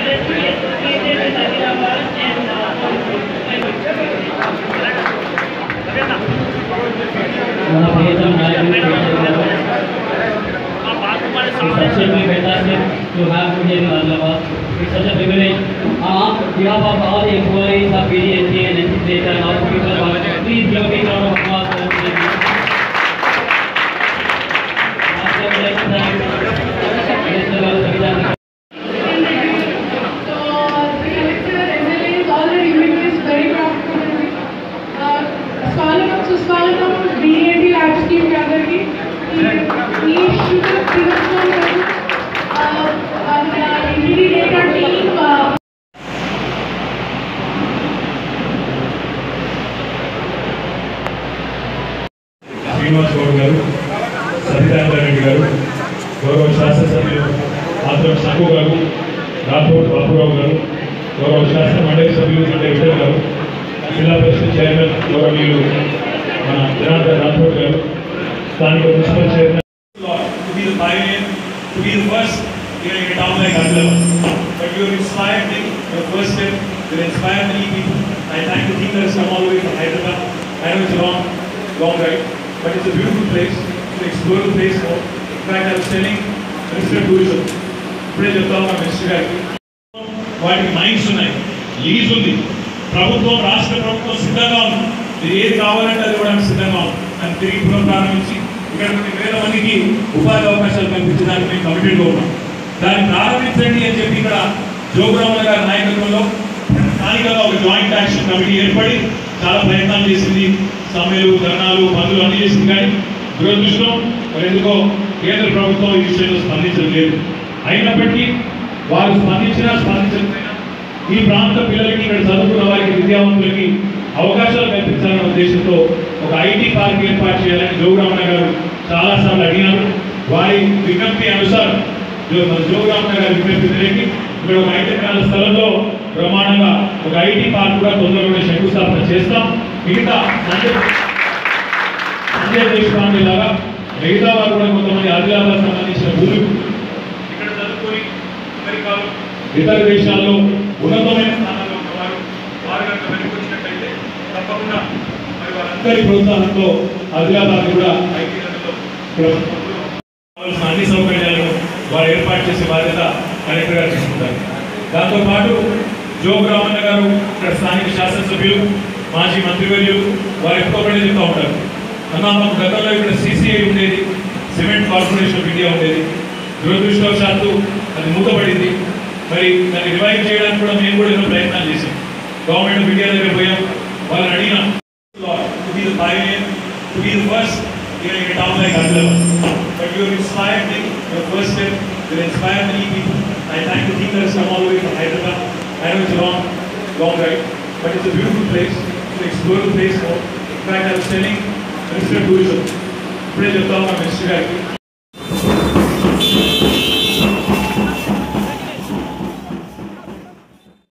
directly associated with Hyderabad and it's absolutely fantastic to have you here in Hyderabad. It's such a privilege. On behalf of all the employees of BDNT and NC Data and all the people, please give a big round of applause for them. I would like to thank Mr. Savitha. सुस्वागतम BDNT labs team के अंदर की ये शुक्र दिवस NTT data team Srinivas Goud garu Savitha Reddy garu गौरव शासन सभ्युలు आदर शंभु गारू राठौड़ बाबूराव गारू गौरव शासन मंडली सभ्युలు विठल गारू जिला परिषद चैरमैन गौरवनीయులు మన జనార్దన్ రాఠౌడ్ గారు స్థానిక municipal chairman to be the pioneer, to be the first in a town like Hyderabad. But you have inspired me. Your first step will inspire many people. I thank the team that has come all the way from Hyderabad. I know it's a long ride, but it's a beautiful place to explore the place more. In fact, I was telling Minister of Tourism, ఇప్పుడే చెప్తాను మా minister గారికి వాటికి minds ఉన్నాయి, lease ఉంది, ప్రభుత్వం రాష్ట్ర ప్రభుత్వం సిద్ధంగా ఉంది, మీరు ఏది కావాలంటే అది కూడా సిద్ధంగా ఉంది అని తిరిగి పునఃప్రారంభించి ఇక్కడ కొన్ని వేల మందికి ఉపాధి అవకాశాలు కల్పించడానికి మేము కమిటెడ్గా ఉన్నాం. దాన్ని ప్రారంభించండి అని చెప్పి ఇక్కడ జోగురామన్న గారి నాయకత్వంలో స్థానికంగా ఒక జాయింట్ యాక్షన్ కమిటీ ఏర్పడి చాలా ప్రయత్నాలు చేసింది. సమ్మెలు, ధర్నాలు, బంధులు అన్ని చేసింది. కానీ దురదృష్టం మరి ఎందుకో కేంద్ర ప్రభుత్వం ఈ విషయంలో స్పందించడం లేదు. అయినప్పటికీ వారు స్పందించకపోయినా ఈ ప్రాంత పిల్లలకి ఇక్కడ చదువుకున్న వారికి విద్యావంతులకి అవకాశాలు కల్పించాలనే ఉద్దేశంతో ఒక ఐటీ పార్క్ ఏర్పాటు చేయాలని జోగురామన్న గారు చాలాసార్లు అడిగినారు. వారి విజ్ఞప్తి అనుసారం జోగురామన్న గారి విజ్ఞప్తి మేరకు ఇక్కడ ఒక 5 ఎకరాల స్థలంలో బ్రహ్మాండంగా ఒక ఐటీ పార్క్ కూడా తొందరలోనే శంకుస్థాపన చేస్తాం. మిగతా సంజయ్ దేశపాండే లాగా మిగతా వారు కూడా కొంతమంది ఆదిలాబాద్ సంబంధించిన భూములు ఇక్కడ చదువుకొని అమెరికాలో ఇతర దేశాల్లో ఉన్నతమైన స్థానంలో ఉన్నవారు వారు కనుక వెనుకొచ్చినట్లయితే తప్పకుండా మరి వారందరి ప్రోత్సాహంతో ఆదిలాబాద్ కూడా ఐటీ రంగంలో కావాల్సిన అన్ని సౌకర్యాలను వారు ఏర్పాటు చేసే బాధ్యత కలెక్టర్ గారు తీసుకుంటారు. దాంతోపాటు జోగురామన్న గారు ఇక్కడ స్థానిక శాసనసభ్యులు, మాజీ మంత్రివర్యులు వారు ఎప్పుడో చెప్తూ ఉంటారు, అన్న మాకు గతంలో ఇక్కడ CCI ఉండేది, సిమెంట్ కార్పొరేషన్ ఆఫ్ ఇండియా ఉండేది, దురదృష్టవశాత్తు అది మూతపడింది. మరి దాన్ని రివైవ్ చేయడానికి కూడా మేము కూడా ఎన్నో ప్రయత్నాలు చేసాం. గవర్నమెంట్ ఆఫ్ ఇండియా దగ్గర పోయాం, వాళ్ళని అడిగినాం to be the pioneer, to be the first in a town like Hyderabad. But you have inspired me. Your first step will inspire many people. I thank the team that has come all the way from Hyderabad. I know it's a long ride, but it's a beautiful place to explore the place more. In fact, I was telling Minister of Tourism, ఇప్పుడే చెప్తాను మా minister గారికి